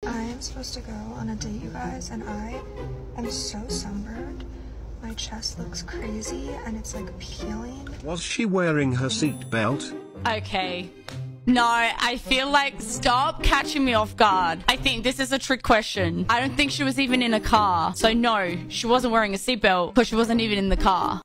I am supposed to go on a date, you guys, and I am so sunburned. My chest looks crazy and it's like peeling. Was she wearing her seatbelt? Okay. No, I feel like stop catching me off guard. I think this is a trick question. I don't think she was even in a car. So no, she wasn't wearing a seatbelt because she wasn't even in the car.